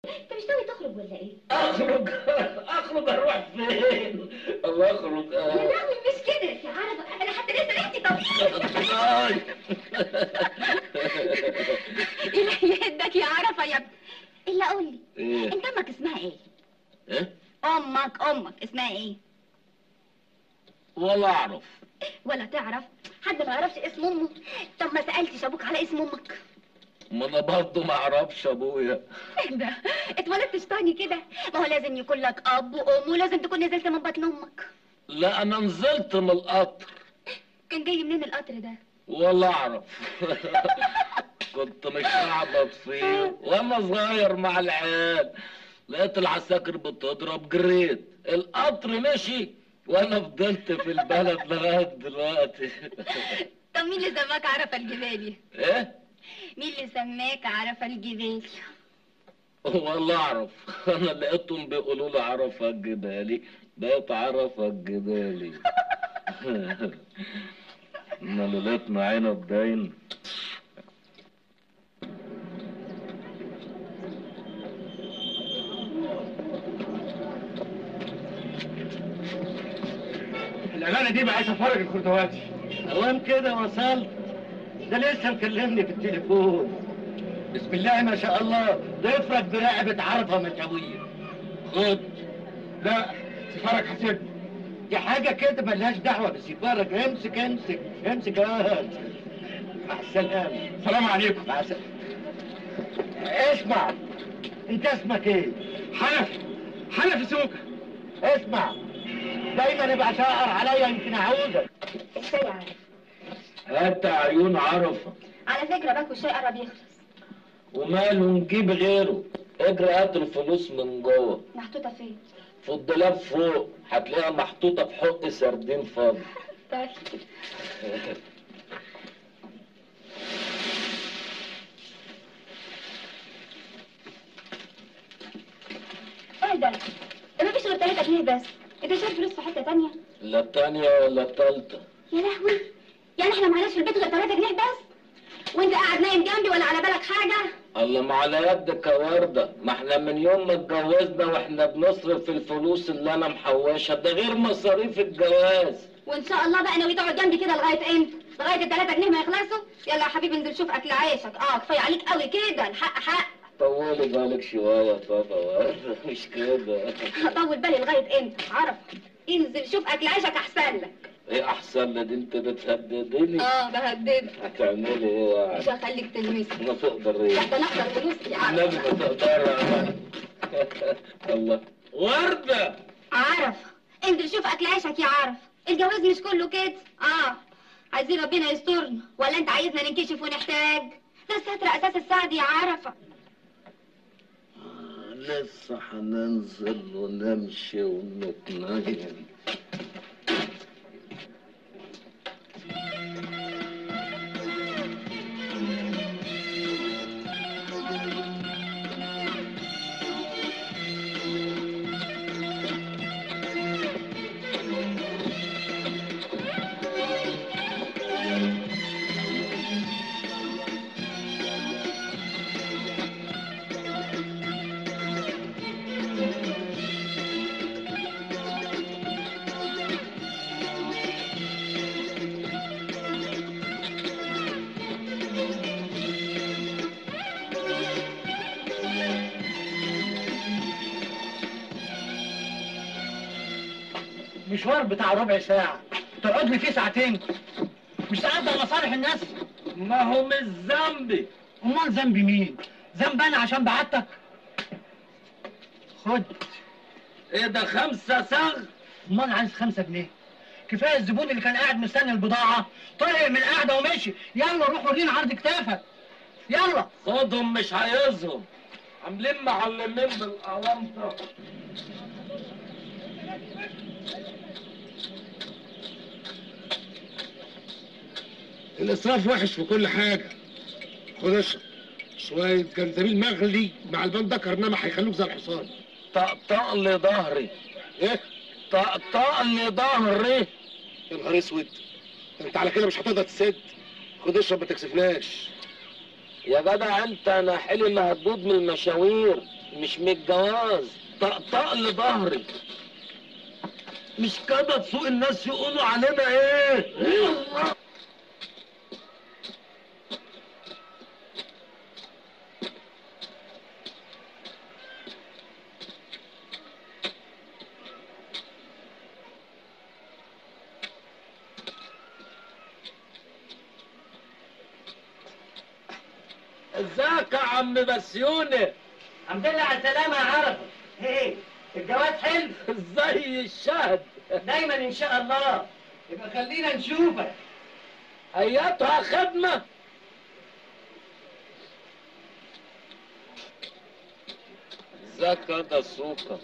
انت مش ناوي تخرج ولا ايه؟ اخرج اروح فين؟ الله اخرج يا لهوي مش كده يا عرفه، انا حتى لسه ريحتي طبيعي. الهي يهدك يا عرفه يا ابني. الا قول لي ايه؟ انت امك اسمها ايه؟ ايه؟ امك اسمها ايه؟ ولا اعرف. ولا تعرف؟ حد ما يعرفش اسم امه؟ طب ما سالتش ابوك على اسم امك؟ ما انا برضه ما اعرفش ابويا. ايه ده؟ اتولدتش تاني كده؟ ما هو لازم يكون لك اب وام ولازم تكون نزلت من بطن امك. لا انا نزلت من القطر. كان جاي منين القطر ده؟ ولا اعرف. كنت مش هعبط فيه وانا صغير مع العيال، لقيت العساكر بتضرب جريت، القطر مشي وانا فضلت في البلد لغايه دلوقتي. طب مين اللي سماك عرفه الجبالي؟ ايه؟ مين اللي سماك عرفه الجبالي؟ والله اعرف. انا لقيتهم بيقولوا لي عرفه الجبالي، بقيت عرفه الجبالي. احنا ليلتنا عنب باين. الأمانة دي عايز أفرج الخردواتي. اوام كده وصلت؟ ده لسه مكلمني في التليفون. بسم الله ما شاء الله، ضفرك برقبة عرفة مشاوية. خد. لا سفارك حاسبني. دي حاجة كده ملهاش دعوة بسفارك. امسك امسك امسك. مع السلامة. السلام عليكم. مع السلامة. اسمع، انت اسمك ايه؟ حنفي سوكة. اسمع، دايما يبقى شاقر عليا يمكن اعوزك. الشاي عارف. هات عيون عرفه. على فكره باكو الشاي قرب يخلص. وماله نجيب غيره؟ اجري هات الفلوس من جوه. محطوطه فين؟ في الدولاب فوق، هتلاقيها محطوطه في حق سردين فاضي. طيب. ايه ده؟ ده مفيش غير 3 جنيه بس، انت شايف فلوس في حته تانيه؟ لا التانية ولا التالتة. يا لهوي، يعني احنا معناش في البيت غير 3 جنيه بس؟ وانت قاعد نايم جنبي ولا على بالك حاجه؟ الله ما على يدك يا وردة، ما احنا من يوم ما اتجوزنا واحنا بنصرف في الفلوس اللي انا محوشها، ده غير مصاريف الجواز. وان شاء الله بقى ناوي تقعد جنبي كده لغايه امتى؟ لغايه ال3 جنيه ما يخلصوا؟ يلا يا حبيبي انزل شوف اكل عيشك. كفايه عليك قوي كده، الحق حق. طولي بالك شوية يا بابا. مش كده. هطول بالي لغايه امتى؟ عرف، انزل شوف اكل عيشك احسن لك. ايه احسن لك؟ انت بتهددني؟ بهددك. هتعملي ايه يعني؟ مش هخليك تلمسني. ما تقدر ايه؟ ده انا اقدر فلوسي يا عرف. النبي ما تقدر. الله وردة. عرف، انزل شوف اكل عيشك يا عرف. الجواز مش كله كده. عايزين ربنا يسترنا ولا انت عايزنا ننكشف ونحتاج؟ ده الستر اساس السعد يا عرفه. لسه هننزل ونمشي ونتنين. مشوار بتاع ربع ساعة تقعد لي فيه ساعتين. مش تقدر مصالح الناس؟ ما هو مش ذنبي. امال ذنبي مين؟ ذنب انا عشان بعتك؟ خد. ايه ده 5 صاغ؟ امال عايز 5 جنيه؟ كفايه الزبون اللي كان قاعد مستني البضاعه طلع من القعده ومشي. يلا روح ورينا عرض كتافك. يلا خدهم مش عايزهم، عاملين معلمين بالقوامطه. الاسراف وحش في كل حاجه. خد اشرب شويه جنزبيل مغلي مع البندكر، انما هيخلوك زي الحصان. طقطق لي ظهري. ايه؟ طقطق لي ظهري. يا نهار اسود، انت على كده مش هتقدر تسد. خد اشرب ما تكسفناش. يا جدع انت، انا حلمي هتبوظ من المشاوير. مش من الجواز، طقطق لظهري. مش كده تسوق الناس يقولوا علينا ايه؟ ازيك يا عم بسيوني؟ الحمد لله على السلامة يا عرفة. ايه الجواز حلو؟ زي الشهد. دايما ان شاء الله. يبقى خلينا نشوفك. اياتها خدمة. ازيك يا ده سوكا؟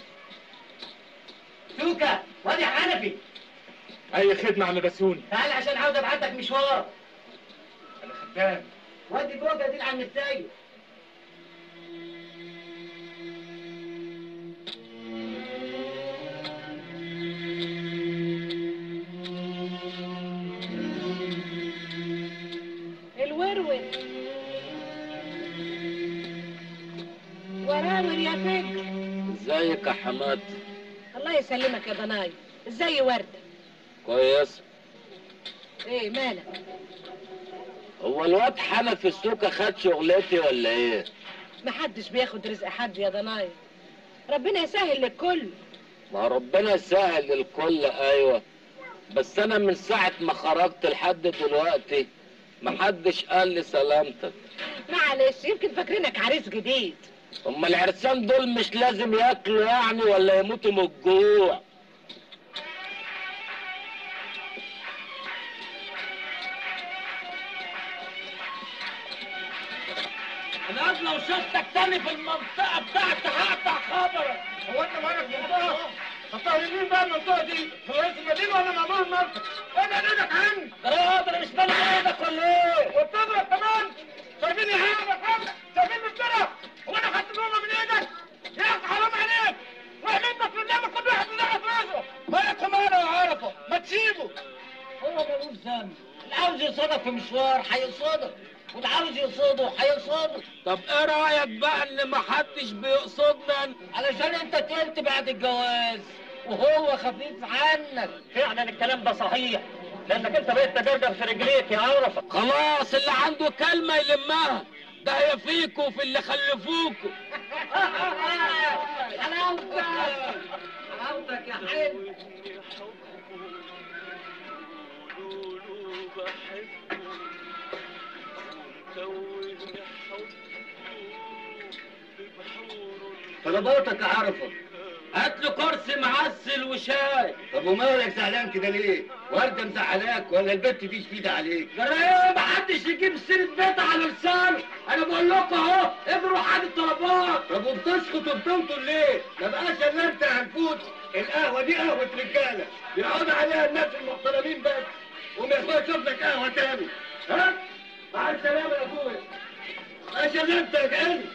سوكا وادي حنفي. اي خدمه يا عم بسيوني. تعال عشان عاوز ابعتك مشوار. انا خدام. ودي بوجه دي لعم السيد. الورور وراور يا فكر. ازيك يا حماد؟ الله يسلمك يا ضناي. ازاي وردة؟ كويس. ايه مالك؟ هو الواد حنفي السوكا خد شغلتي ولا ايه؟ محدش بياخد رزق حد يا ضناي. ربنا يسهل للكل. ما ربنا يسهل للكل، ايوه. بس انا من ساعة ما خرجت لحد دلوقتي محدش قال لي سلامتك. معلش يمكن فاكرينك عريس جديد. هما العرسان دول مش لازم ياكلوا يعني ولا يموتوا من الجوع؟ انا لو شفتك تاني في المنطقة بتاعتي هقطع خبرك. هو انت واقف في المنطقه؟ هتطلع مين بقى المنطقه دي؟ هو رئيس المدينه ولا مأمور المنطقه؟ ابعد ايدك عني. انا مش بني ايدك ولا ايه؟ وبتضرب كمان؟ شايفيني هنا شايفين بالطرف؟ هو انا خدت نومه من ايدك؟ يا اخي حرام عليك. واحمدنا في قدامك كل واحد من ناحيه راسه. مالكم انا يا عرفه؟ ما تسيبه. هو ملوش ذنب. اللي عاوز يصادك في مشوار هيصادك، واللي عاوز يقصده هيقصده. طب ايه رايك بقى ان محدش بيقصدنا؟ علشان انت تقلت بعد الجواز وهو خفيف عنك. فعلا الكلام ده صحيح، لانك انت بقيت تجرجر في رجليك يا عرفه. خلاص اللي عنده كلمة يلمها، ده هي فيكوا في اللي خلفوكوا. حلاوتك حلاوتك يا حلو. طلباتك يا عرفه. هات له كرسي معسل وشاي. طب ومالك زعلان كده ليه؟ ورده مزعلاك ولا البت دي شديده عليك؟ جرى ايه؟ محدش يجيب سيرة بيت على لسانه. انا بقول لكم اهو اجروا حد الطلبات. طب وبتسكت وبتنطر ليه؟ ما بقاش الا انت هنفوت. القهوه دي قهوه رجاله بيقعدوا عليها الناس المحترمين بس، وما ياخدش اشوف لك قهوه تاني. ها؟ مع السلامه يا اخويا. ما بقاش الا انت يا جعلي.